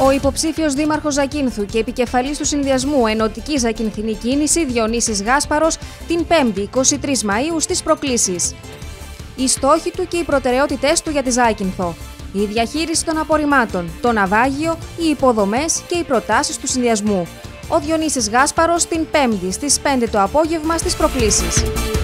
Ο υποψήφιος δήμαρχος Ζακίνθου και επικεφαλής του συνδυασμού Ενωτική Ζακυνθινή Κίνηση, Διονύσης Γάσπαρος, την 5η 23 Μαΐου στις προκλήσεις. Οι στόχοι του και οι προτεραιότητές του για τη Ζάκυνθο. Η διαχείριση των απορριμμάτων, το ναυάγιο, οι υποδομές και οι προτάσεις του συνδυασμού. Ο Διονύσης Γάσπαρος την 5η στις 5 το απόγευμα στις προκλήσεις.